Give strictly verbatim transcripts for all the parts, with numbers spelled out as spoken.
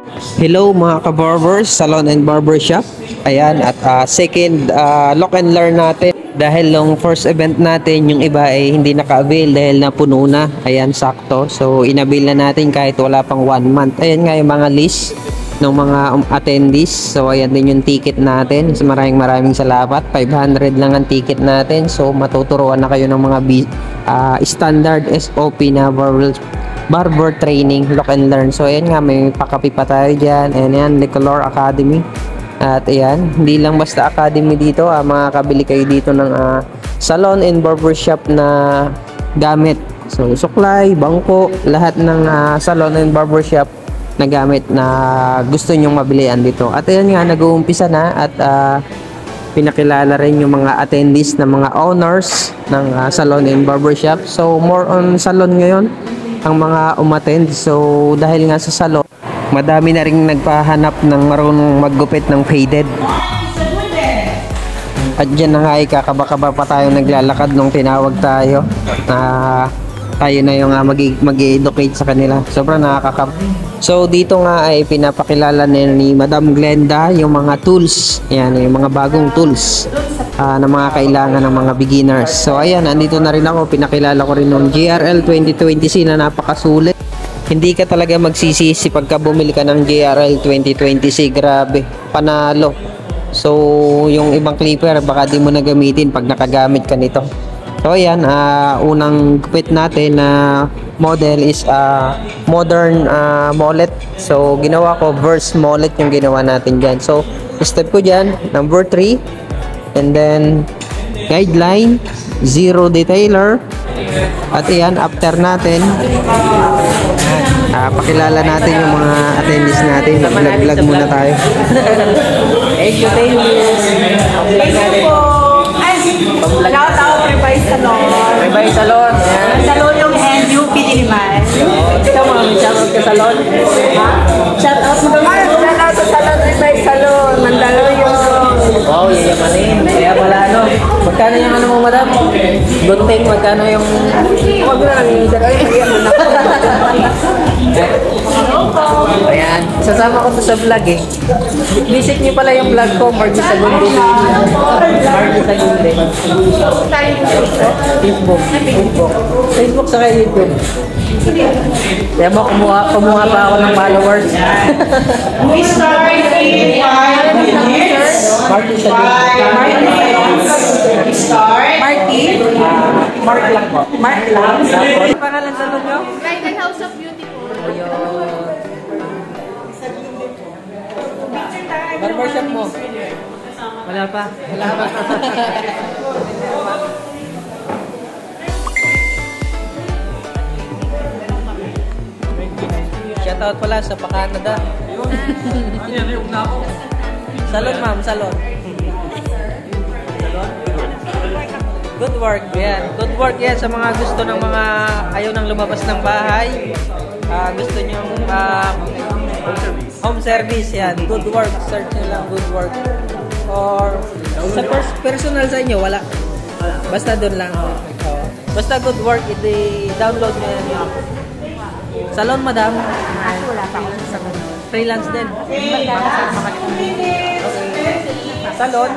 Hello mga ka-barbers, salon and barbershop. Ayan, at uh, second uh, lock and learn natin. Dahil nung first event natin, yung iba ay hindi naka-avail dahil napuno na. Ayan, sakto. So, inabil na natin kahit wala pang one month. Ayan nga yung mga list ng mga um, attendees. So, ayan din yung ticket natin. So, maraming maraming salamat. five hundred lang ang ticket natin. So, matuturuan na kayo ng mga uh, standard S O P na barber barber training, lock and learn. So ayan nga, may pakapi pa tayo dyan. And ayan, Lecolor Academy. At ayan, hindi lang basta academy dito, ah, makakabili kayo dito ng ah, salon and barbershop na gamit. So suklay, bangko, lahat ng ah, salon and barbershop na gamit na gusto nyong mabilihan dito. At ayan nga, nag-uumpisa na at ah, pinakilala rin yung mga attendees na mga owners ng ah, salon and barbershop. So more on salon ngayon ang mga umattend. So dahil nga sa salon, madami na rin nagpahanap ng marunong maggupit ng faded. At dyan na nga ay kakaba-kaba pa tayo naglalakad nung tinawag tayo na uh, tayo na yung uh, mag-educate sa kanila. Sobrang nakakakab. So dito nga ay pinapakilala ni, ni Madam Glenda yung mga tools. Yan, yung mga bagong tools uh, na mga kailangan ng mga beginners. So ayan, andito na rin ako. Pinakilala ko rin ng G R L twenty twenty C na napakasulit. Hindi ka talaga magsisisi pagka bumili ka ng G R L twenty twenty C. Grabe, panalo. So yung ibang clipper baka di mo na gamitin pag nakagamit ka nito. So ayan, uh, unang gupit natin na uh, model is uh, modern uh, mullet. So ginawa ko verse mullet yung ginawa natin dyan. So step ko dyan, number three. And then guideline, zero detailer. At ayan, after natin uh, pakilala natin yung mga attendees natin. Vlog-vlog muna tayo. Thank you, thank you. Thank you po. Ay, shout out Revise Salon. Revise Salon. Salon yung N U P Diliman. Ikaw mga may shout out ka salon? Ha? Shout out mo naman. Shout out sa Salon Revise Salon. Mandaluyong. Wow, yayamanin. Kaya pala ano. Magkano yung ano mo, madam? Gunting, magkano yung... Huwag na lang yung isa. Ay, iyan na. Ayan. Sasama ko to sa vlog eh. Visit niyo pala yung vlog ko, Margie Sagundi. Margie Sagundi. Facebook. Facebook. Facebook sa kay YouTube. Kaya mo, kumuha, kumuha pa ako ng followers. We start in five minutes. Margie Sagundi. We start. Marty? Mark lang po. Mark lang? Ano pangalan sa nyo? Bridal House of Beauty po. Barbershop mo? Wala pa. Wala pa. Shoutout pala sa pa-Canada. Salon ma'am, salon. Good work, yan. Good work yan sa mga gusto ng mga ayaw nang lumabas ng bahay. Uh, gusto nyo uh, home service, yan. Good work, search nyo lang good work. Or sa pers personal sa inyo, wala. Basta doon lang. Oh. Basta good work, i-download nyo yan. Salon, madam? Ako wala pa ako sa salon. Freelance din. Okay. Salon?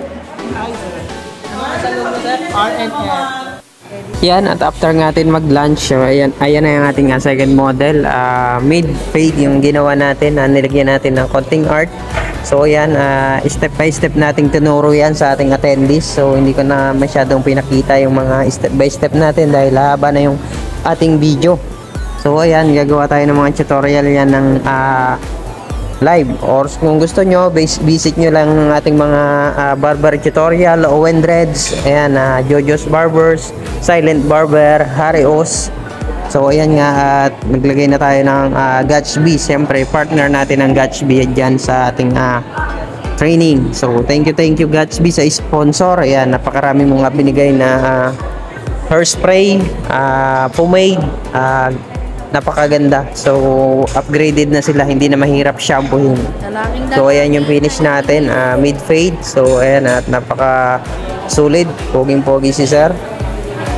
Ano salon mo, sir? R and F. Yan, at after natin mag-lunch, so ayan, ayan na yung ating uh, second model. Uh, mid-fade yung ginawa natin, uh, nilagyan natin ng konting art. So ayan, uh, step by step nating tinuro yan sa ating attendees. So hindi ko na masyadong pinakita yung mga step by step natin dahil haba na yung ating video. So ayan, gagawa tayo ng mga tutorial yan ng uh, live, or kung gusto nyo visit nyo lang ang ating mga uh, barber tutorial, Owen Dreads, ayan, uh, Jojo's Barbers, Silent Barber, Harry Os. So ayan nga, at uh, maglagay na tayo ng uh, Gatsby. Siyempre partner natin ang Gatsby dyan sa ating uh, training. So thank you thank you Gatsby sa sponsor. Ayan, napakarami mong binigay na uh, hairspray, uh, pomade, uh, napakaganda. So upgraded na sila, hindi na mahirap shampoohin. So ayan yung finish natin, uh, mid fade. So ayan, at napaka solid, poging pogi si sir.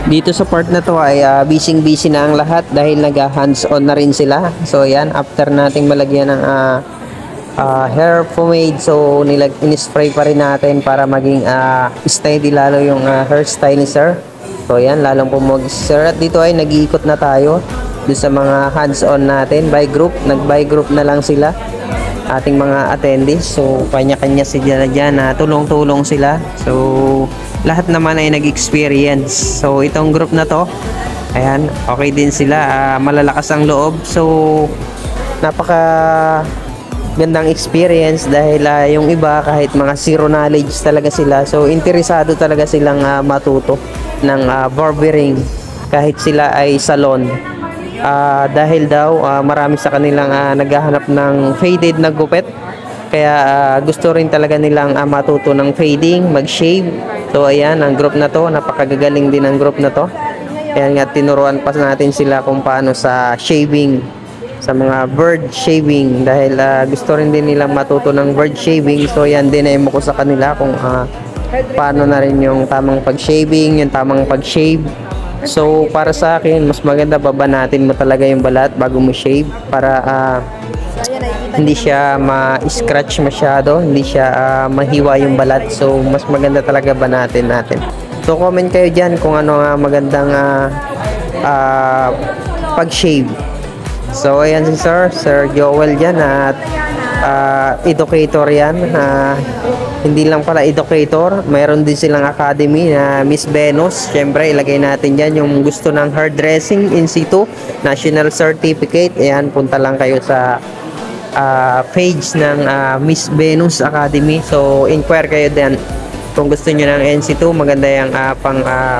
Dito sa part na to ay uh, busy-busy na ang lahat dahil nag-hands-on na rin sila. So ayan, after nating malagyan ng uh, uh, hair pomade, so nilag in-spray pa rin natin para maging uh, steady lalo yung uh, hairstyle ni sir. So ayan, lalong pumog sir. At dito ay nag-iikot na tayo doon sa mga hands-on natin by group. Nag-by group na lang sila, ating mga attendees. So kanya-kanya sila dyan na uh, tulong-tulong sila. So lahat naman ay nag-experience. So itong group na to, ayan, okay din sila, uh, malalakas ang loob. So napaka gandang experience dahil uh, yung iba kahit mga zero knowledge talaga sila, so interesado talaga silang uh, matuto ng uh, barbering kahit sila ay salon. Uh, dahil daw uh, marami sa kanilang uh, naghahanap ng faded na gupit, kaya uh, gusto rin talaga nilang uh, matuto ng fading, mag-shave. So ayan, ang group na to, napakagagaling din ang group na to. Kaya nga tinuruan pa natin sila kung paano sa shaving, sa mga bird shaving, dahil uh, gusto rin din nilang matuto ng bird shaving. So ayan, dinemo ko sa kanila kung uh, paano na rin yung tamang pag-shaving, yung tamang pag-shave. So para sa akin, mas maganda babanatin mo talaga yung balat bago mo shave para uh, hindi siya ma-scratch masyado, hindi siya uh, mahiwa yung balat. So mas maganda talaga banatin natin. So comment kayo dyan kung ano nga magandang uh, uh, pag-shave. So ayan si Sir, Sir Joel dyan at uh, educator yan. Uh, hindi lang pala educator, mayroon din silang academy na Miss Venus. Siyempre ilagay natin dyan yung gusto ng hairdressing in situ, national certificate. Ayan, punta lang kayo sa uh, page ng uh, Miss Venus Academy. So inquire kayo din kung gusto nyo ng N C two, maganda yung uh, pang uh,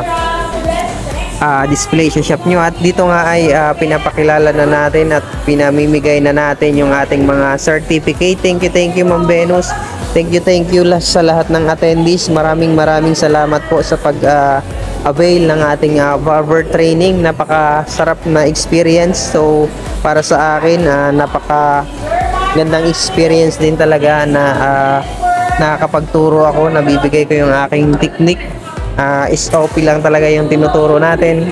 uh, display sa shop nyo. At dito nga ay uh, pinapakilala na natin at pinamimigay na natin yung ating mga certificate. Thank you, thank you Ma'am Venus. Thank you, thank you sa lahat ng attendees. Maraming maraming salamat po sa pag uh, avail ng ating uh, barber training. Napakasarap na experience. So para sa akin, uh, napaka gandang experience din talaga na uh, nakakapagturo ako, nabibigay ko yung aking technique. Uh, S O P lang talaga yung tinuturo natin.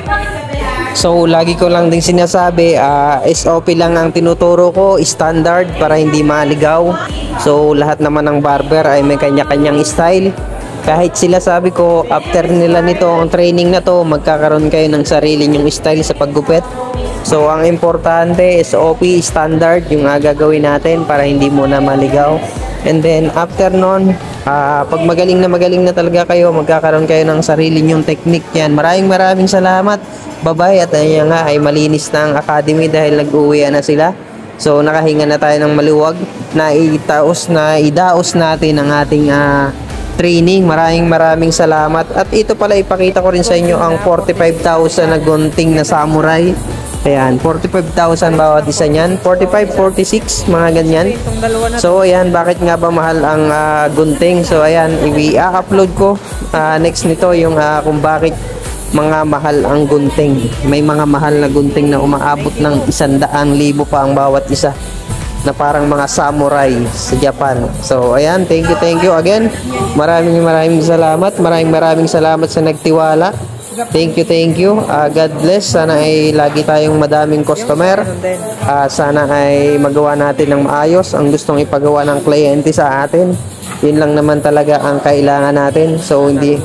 So lagi ko lang din sinasabi, uh, S O P lang ang tinuturo ko, standard, para hindi maligaw. So lahat naman ng barber ay may kanya-kanyang style. Kahit sila, sabi ko, after nila nito ang training na to, magkakaroon kayo ng sarili nyong style sa paggupit. So ang importante, S O P standard yung uh, gagawin natin para hindi muna maligaw. And then after nun, uh, pag magaling na magaling na talaga kayo, magkakaroon kayo ng sarili nyong technique yan. Maraming maraming salamat. Bye-bye. At ayun nga, ay malinis na ang academy dahil nag-uwian na sila. So nakahinga na tayo ng maluwag na itaos na idaos natin ang ating uh, training. Maraming maraming salamat. At ito pala, ipakita ko rin sa inyo ang forty-five thousand na gunting na samurai. Ayan, forty-five thousand bawat isa niyan. forty-five, forty-six, mga ganyan. So ayan, bakit nga ba mahal ang uh, gunting? So ayan, i-upload ko uh, next nito yung uh, kung bakit mga mahal ang gunting. May mga mahal na gunting na umaabot ng isandaang libo pa ang bawat isa, na parang mga samurai sa Japan. So ayan, thank you, thank you again. Maraming maraming salamat. Maraming maraming salamat sa nagtiwala. Thank you, thank you. Uh, God bless. Sana ay lagi tayong madaming customer. Uh, sana ay magawa natin ng maayos ang gustong ipagawa ng kliyente sa atin. Yun lang naman talaga ang kailangan natin. So hindi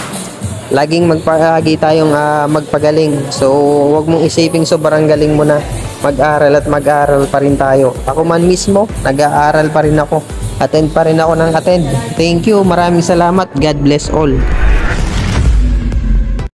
laging magpagi tayong uh, magpagaling. So wag mong isiping sobrang galing mo na. Mag-aral at mag-aral pa rin tayo. Ako man mismo, nag-aaral pa rin ako. Attend pa rin ako ng attend. Thank you. Maraming salamat. God bless all.